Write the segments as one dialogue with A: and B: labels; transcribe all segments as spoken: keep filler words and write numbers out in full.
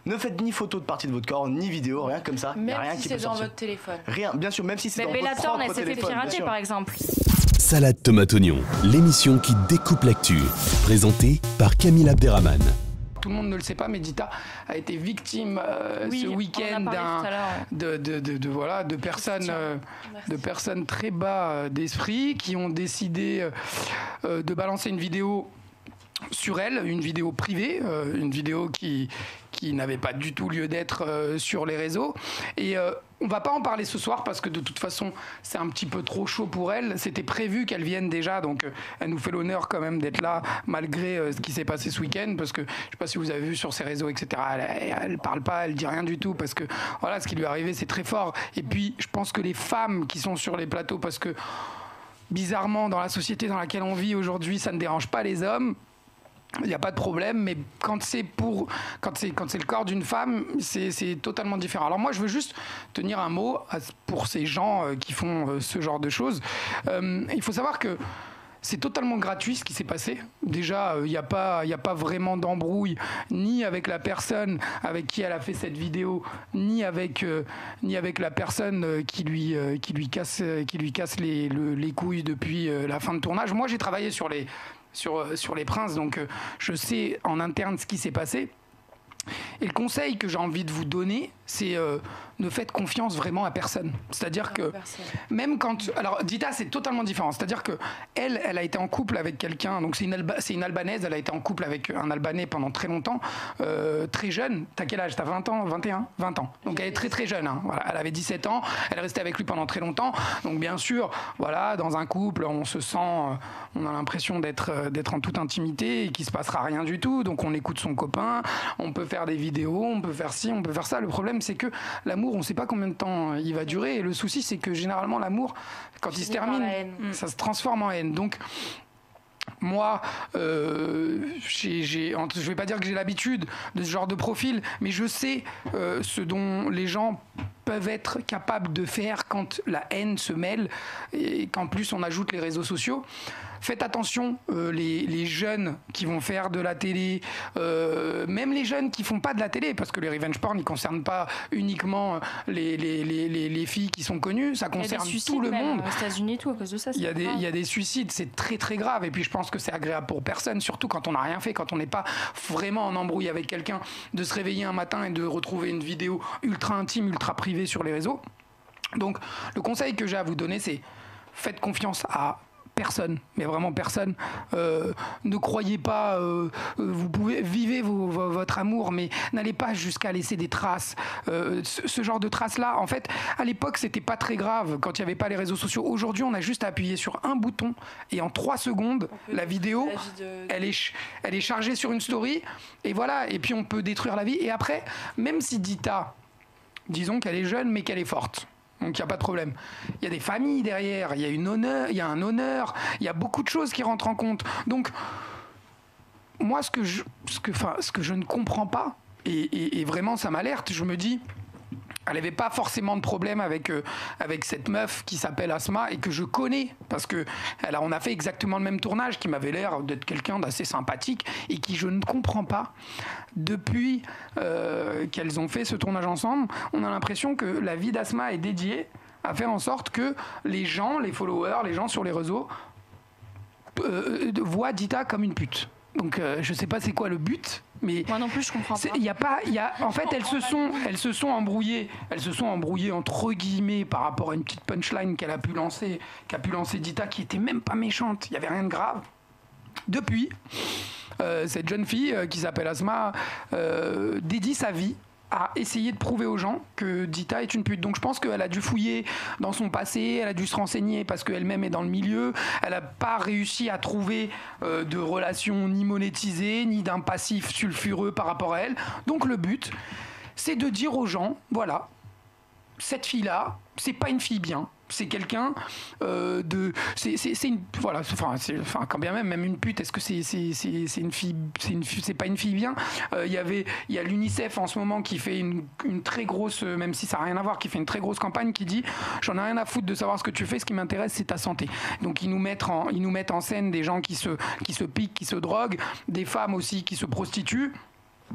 A: Ne faites ni photo de partie de votre corps, ni vidéo, rien comme ça.
B: Même
A: y a rien
B: si
A: qui
B: c'est
A: peut
B: dans
A: sortir.
B: votre téléphone.
A: Rien, bien sûr, même si c'est
C: Mais
A: dans
C: Bella
A: votre
C: Thorne,
A: propre
C: elle s'est fait
A: téléphone. bien
C: pirater
A: sûr.
C: par exemple.
D: Salade tomate oignon, l'émission qui découpe l'actu, présentée par Camille Abderrahmane.
E: Tout le monde ne le sait pas, mais Dita a été victime euh,
C: Oui,
E: ce
C: on en a
E: week-end
C: parlé
E: d'un,
C: tout à l'heure,
E: de, de, de, de, voilà, de, personnes, euh, de personnes très bas euh, d'esprit qui ont décidé euh, de balancer une vidéo sur elle, une vidéo privée, euh, une vidéo qui, qui n'avait pas du tout lieu d'être euh, sur les réseaux. Et euh, on va pas en parler ce soir parce que de toute façon, c'est un petit peu trop chaud pour elle. C'était prévu qu'elle vienne déjà, donc euh, elle nous fait l'honneur quand même d'être là malgré euh, ce qui s'est passé ce week-end. Parce que je sais pas si vous avez vu sur ses réseaux, et cetera. Elle, elle parle pas, elle dit rien du tout parce que voilà, ce qui lui est arrivé, c'est très fort. Et puis, je pense que les femmes qui sont sur les plateaux, parce que bizarrement, dans la société dans laquelle on vit aujourd'hui, ça ne dérange pas les hommes. Il n'y a pas de problème, mais quand c'est pour, quand c'est, quand c'est le corps d'une femme, c'est, c'est totalement différent. Alors moi, je veux juste tenir un mot pour ces gens qui font ce genre de choses. Euh, il faut savoir que c'est totalement gratuit ce qui s'est passé. Déjà, il n'y a pas, il n'y a pas vraiment d'embrouille, ni avec la personne avec qui elle a fait cette vidéo, ni avec, euh, ni avec la personne qui lui, euh, qui lui casse, qui lui casse les, le, les couilles depuis euh, la fin de tournage. Moi, j'ai travaillé sur les Sur, sur les Princes, donc euh, je sais en interne ce qui s'est passé. Et le conseil que j'ai envie de vous donner, c'est euh, ne faites confiance vraiment à personne. C'est-à-dire que même quand... Alors Dita, c'est totalement différent. C'est-à-dire que elle, elle a été en couple avec quelqu'un, donc c'est une, Alba, c'est une Albanaise, elle a été en couple avec un Albanais pendant très longtemps, euh, très jeune. T'as quel âge? T'as vingt ans? vingt et un? vingt ans. Donc elle est très très jeune. Hein. Voilà, elle avait dix-sept ans, elle est restée avec lui pendant très longtemps. Donc bien sûr, voilà, dans un couple, on se sent... Euh, on a l'impression d'être, euh, d'être en toute intimité et qu'il ne se passera rien du tout. Donc on écoute son copain, on peut faire des vidéos, on peut faire ci, on peut faire ça. Le problème, c'est que l'amour, on ne sait pas combien de temps il va durer. Et le souci, c'est que généralement, l'amour, quand il se termine, ça se transforme en haine. Donc, moi, euh, j'ai, j'ai, je ne vais pas dire que j'ai l'habitude de ce genre de profil, mais je sais euh, ce dont les gens peuvent être capables de faire quand la haine se mêle et qu'en plus on ajoute les réseaux sociaux. Faites attention, euh, les, les jeunes qui vont faire de la télé, euh, même les jeunes qui font pas de la télé, parce que les revenge porn ne concernent pas uniquement les, les, les, les, les filles qui sont connues, ça concerne tout le monde.
C: Aux États-Unis et tout, à cause de ça.
E: Il y a des, il y a des suicides, c'est très très grave. Et puis je pense que c'est agréable pour personne, surtout quand on n'a rien fait, quand on n'est pas vraiment en embrouille avec quelqu'un, de se réveiller un matin et de retrouver une vidéo ultra intime, ultra privée sur les réseaux. Donc le conseil que j'ai à vous donner, c'est faites confiance à personne, mais vraiment personne. Euh, ne croyez pas, euh, vous pouvez vivez vos, vos, votre amour, mais n'allez pas jusqu'à laisser des traces. Euh, ce, ce genre de traces-là, en fait, à l'époque, c'était pas très grave quand il n'y avait pas les réseaux sociaux. Aujourd'hui, on a juste à appuyer sur un bouton et en trois secondes, la vidéo, de... elle est, elle est chargée sur une story et voilà. Et puis on peut détruire la vie. Et après, même si Dita, disons qu'elle est jeune, mais qu'elle est forte. Donc il n'y a pas de problème. Il y a des familles derrière, il y a une honneur, il y a un honneur, il y a beaucoup de choses qui rentrent en compte. Donc moi, ce que je, ce que, enfin, ce que je ne comprends pas, et, et, et vraiment ça m'alerte, je me dis, elle n'avait pas forcément de problème avec, euh, avec cette meuf qui s'appelle Asma et que je connais parce que elle a, on a fait exactement le même tournage, qui m'avait l'air d'être quelqu'un d'assez sympathique et qui, je ne comprends pas, depuis euh, qu'elles ont fait ce tournage ensemble, on a l'impression que la vie d'Asma est dédiée à faire en sorte que les gens, les followers, les gens sur les réseaux euh, voient Dita comme une pute. Donc euh, je sais pas c'est quoi le but, mais
C: moi non plus je comprends pas.
E: Il y a pas, il y a, en fait elles se sont, elles se sont embrouillées, elles se sont embrouillées entre guillemets par rapport à une petite punchline qu'elle a pu lancer, qu'a pu lancer Dita, qui était même pas méchante, il y avait rien de grave. Depuis, euh, cette jeune fille euh, qui s'appelle Asma euh, dédie sa vie à essayer de prouver aux gens que Dita est une pute. Donc je pense qu'elle a dû fouiller dans son passé, elle a dû se renseigner parce qu'elle-même est dans le milieu, elle n'a pas réussi à trouver euh, de relations ni monétisées, ni d'un passif sulfureux par rapport à elle. Donc le but, c'est de dire aux gens, voilà, cette fille-là, c'est pas une fille bien. C'est quelqu'un euh, de, c'est, c'est, c'est une, voilà, enfin, c'est, enfin, quand bien même, même une pute, est-ce que c'est, c'est, c'est, c'est une fille, c'est une, c'est pas une fille bien. Il euh, y avait, il y a l'UNICEF en ce moment qui fait une, une très grosse, même si ça n'a rien à voir, qui fait une très grosse campagne qui dit, j'en ai rien à foutre de savoir ce que tu fais, ce qui m'intéresse, c'est ta santé. Donc ils nous mettent en, ils nous mettent en scène des gens qui se, qui se piquent, qui se droguent, des femmes aussi qui se prostituent.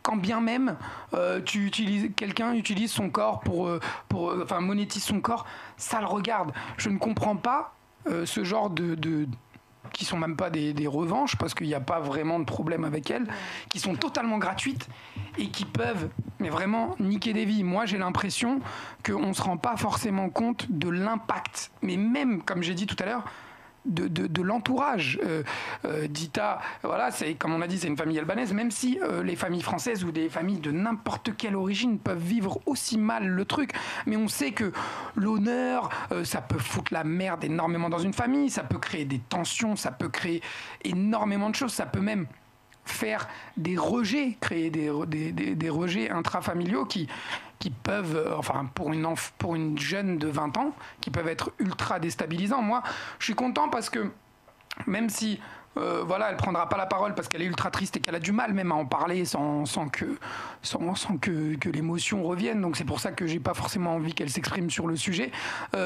E: quand bien même euh, tu utilises, quelqu'un utilise son corps pour, euh, pour, euh, enfin monétise son corps, ça le regarde. Je ne comprends pas euh, ce genre de, de qui sont même pas des, des revanches parce qu'il n'y a pas vraiment de problème avec elles, qui sont totalement gratuites et qui peuvent, mais vraiment niquer des vies. Moi, j'ai l'impression qu'on ne se rend pas forcément compte de l'impact, mais même, comme j'ai dit tout à l'heure, De, de, de l'entourage. Euh, euh, Dita, voilà, c'est, comme on a dit, c'est une famille albanaise, même si euh, les familles françaises ou des familles de n'importe quelle origine peuvent vivre aussi mal le truc, mais on sait que l'honneur, euh, ça peut foutre la merde énormément dans une famille, ça peut créer des tensions, ça peut créer énormément de choses, ça peut même faire des rejets, créer des, des, des, des rejets intrafamiliaux qui, qui peuvent, euh, enfin pour une, enf- pour une jeune de vingt ans, qui peuvent être ultra déstabilisants. Moi, je suis content parce que même si euh, voilà, elle prendra pas la parole parce qu'elle est ultra triste et qu'elle a du mal même à en parler sans, sans, que, sans, sans que, que l'émotion revienne, donc c'est pour ça que j'ai pas forcément envie qu'elle s'exprime sur le sujet. Euh,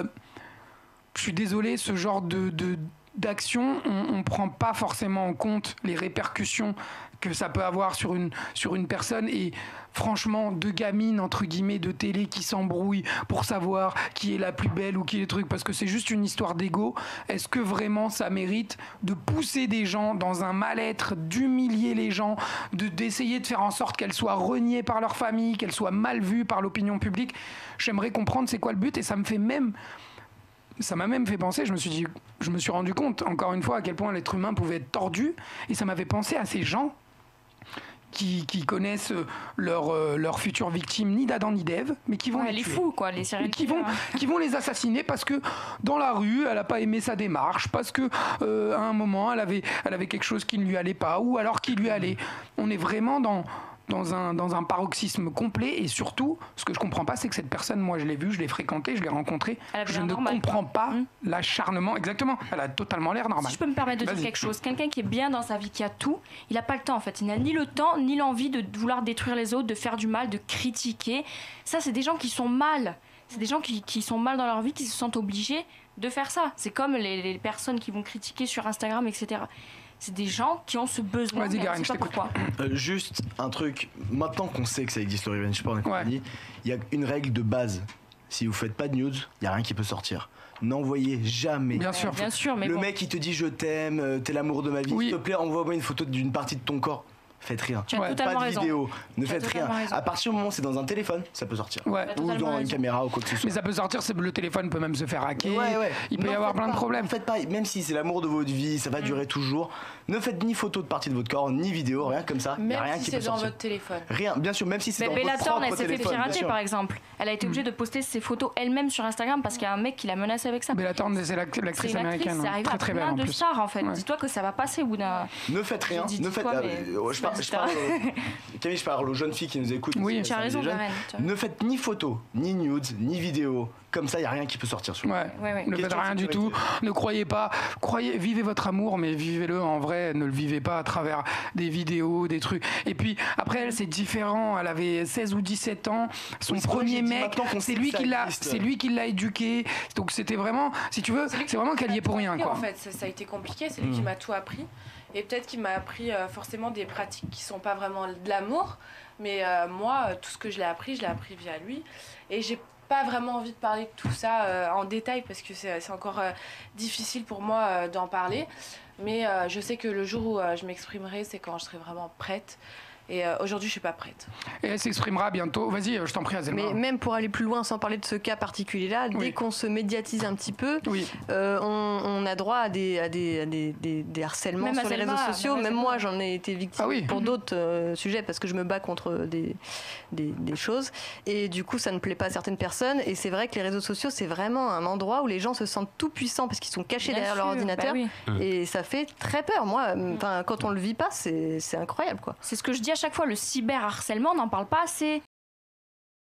E: je suis désolé, ce genre de... de d'action, on ne prend pas forcément en compte les répercussions que ça peut avoir sur une, sur une personne. Et franchement, deux gamines, entre guillemets, de télé qui s'embrouillent pour savoir qui est la plus belle ou qui est le truc, parce que c'est juste une histoire d'ego, est-ce que vraiment ça mérite de pousser des gens dans un mal-être, d'humilier les gens, de, d'essayer de faire en sorte qu'elles soient reniées par leur famille, qu'elles soient mal vues par l'opinion publique? J'aimerais comprendre c'est quoi le but, et ça me fait même... Ça m'a même fait penser, je me suis dit, je me suis rendu compte, encore une fois, à quel point l'être humain pouvait être tordu, et ça m'avait pensé à ces gens qui, qui connaissent leur, euh, leur future victime, ni d'Adam ni d'Ève, mais qui vont
C: Ouais,
E: les
C: les
E: tuer.
C: fous, quoi, les serial
E: qui vont,
C: killers.
E: qui vont les assassiner parce que dans la rue, elle n'a pas aimé sa démarche, parce que euh, à un moment, elle avait, elle avait quelque chose qui ne lui allait pas, ou alors qui lui allait. On est vraiment dans... Dans un, dans un paroxysme complet, et surtout, ce que je comprends pas, c'est que cette personne, moi je l'ai vue, je l'ai fréquentée, je l'ai rencontrée,
C: Elle avait
E: je
C: l'air
E: ne
C: normale,
E: comprends
C: quoi.
E: pas
C: Mmh.
E: l'acharnement, exactement, elle a totalement l'air normale.
C: Si je peux me permettre de dire
E: Vas-y.
C: quelque chose, quelqu'un qui est bien dans sa vie, qui a tout, il n'a pas le temps en fait. Il n'a ni le temps, ni l'envie de vouloir détruire les autres, de faire du mal, de critiquer. Ça, c'est des gens qui sont mal. C'est des gens qui, qui sont mal dans leur vie, qui se sentent obligés de faire ça. C'est comme les, les personnes qui vont critiquer sur Instagram, et cetera. C'est des gens qui ont ce besoin.
E: Vas-y,
C: mais on
E: Garine,
C: sait
E: je
C: pas
E: t'écoute.
C: pourquoi.
A: Euh, juste un truc, maintenant qu'on sait que ça existe le revenge porn et
E: Ouais.
A: compagnie, il y a une règle de base. Si vous faites pas de nudes, il y a rien qui peut sortir. N'envoyez jamais.
E: Bien sûr.
C: Bien sûr, mais
A: le
C: bon.
A: mec il te dit je t'aime, euh, t'es l'amour de ma vie,
E: Oui.
A: s'il te plaît envoie-moi une photo d'une partie de ton corps. Faites rien.
C: Tu as
E: Ouais.
C: totalement
A: Pas de
C: raison.
A: vidéo, ne
C: Tu as
A: faites rien.
C: totalement raison.
A: À partir du moment où c'est dans un téléphone, ça peut sortir.
E: Ouais.
C: Tu as
A: Ou
C: totalement
A: dans une
C: raison.
A: caméra ou quoi que ce soit.
E: Mais ça peut sortir, c'est- le téléphone peut même se faire hacker,
A: Ouais, ouais.
E: il peut y
A: Non,
E: avoir
A: faites
E: plein de
A: pas,
E: problèmes.
A: Faites pas, même si c'est l'amour de votre vie, ça va durer toujours. Ne faites ni photo de partie de votre corps, ni vidéo, rien comme ça. Il y a
B: Même
A: rien
B: si
A: qui
B: c'est
A: peut
B: dans
A: sortir.
B: votre téléphone.
A: Rien, bien sûr, même si c'est
C: Mais
A: dans
C: Bella
A: votre
C: Thorne, elle
A: propre
C: s'est fait
A: téléphone. bien
C: pirater
A: sûr.
C: par exemple. Elle a été obligée de poster ses photos elle-même sur Instagram parce qu'il y a un mec qui l'a menacée avec ça.
E: Bella Thorne, c'est l'act-
C: C'est
E: l'actrice
C: une actrice,
E: américaine,
C: c'est
E: hein.
C: arrivé
E: très
C: à
E: très belle
C: plein
E: en
C: de
E: plus.
C: stars en fait.
E: Ouais.
C: Dis-toi que ça va passer au bout d'un.
A: Ne faites rien,
C: J'ai dit
A: ne
C: dis
A: faites.
C: quoi,
A: euh,
C: mais
A: euh, je,
C: c'est
A: parle,
C: pas
A: je, parle,
C: Star.
A: euh, Camille, je parle aux jeunes filles qui nous écoutent.
E: Oui.
A: aussi,
C: Tu as
A: ça,
C: raison,
A: les jeunes.
C: Karen, tu as raison.
A: Ne faites ni photo, ni nudes, ni vidéo. Comme ça, il n'y a rien qui peut sortir sur
E: Ouais.
C: Ouais, ouais.
E: Ne faites
A: Question de
E: rien du tout.
A: sécurité.
E: Ne croyez pas. Croyez, vivez votre amour, mais vivez-le en vrai. Ne le vivez pas à travers des vidéos, des trucs. Et puis après, elle, c'est différent. Elle avait seize ou dix-sept ans. Son
A: Oui, c'est pour ça que
E: premier
A: j'ai dit
E: mec,
A: maintenant qu'on
E: c'est
A: sait
E: lui
A: que ça
E: qui l'a,
A: existe.
E: c'est lui qui l'a éduqué. Donc c'était vraiment, si tu veux, c'est vraiment qu'elle y est pour rien,
B: appris,
E: quoi.
B: En fait, ça, ça a été compliqué, c'est lui qui
A: Mm.
B: m'a tout appris. Et peut-être qu'il m'a appris euh, forcément des pratiques qui sont pas vraiment de l'amour. Mais euh, moi, euh, tout ce que je l'ai appris, je l'ai appris via lui. Et j'ai pas vraiment envie de parler de tout ça euh, en détail parce que c'est, c'est encore euh, difficile pour moi euh, d'en parler. Mais euh, je sais que le jour où euh, je m'exprimerai, c'est quand je serai vraiment prête. Et euh, aujourd'hui, je suis pas prête.
E: Et elle s'exprimera bientôt. Vas-y, je t'en prie, Azelma.
F: Mais même pour aller plus loin, sans parler de ce cas particulier-là,
E: Oui.
F: dès qu'on se médiatise un petit peu,
E: Oui.
F: euh, on, on a droit à des, à des, à des, des, des harcèlements
C: Même
F: sur les
C: Azelma,
F: réseaux sociaux.
C: même
F: Même
C: Azelma.
F: moi, j'en ai été victime
E: Ah oui.
F: pour d'autres euh, sujets parce que je me bats contre des, des, des choses. Et du coup, ça ne plaît pas à certaines personnes. Et c'est vrai que les réseaux sociaux, c'est vraiment un endroit où les gens se sentent tout puissants parce qu'ils sont cachés
C: Bien
F: derrière leur
C: sûr,
F: ordinateur.
C: bah oui.
F: Et ça fait très peur. Moi, enfin, quand on le vit pas, c'est c'est incroyable, quoi.
C: C'est ce que je dis à chaque fois, le cyberharcèlement, on n'en parle pas assez.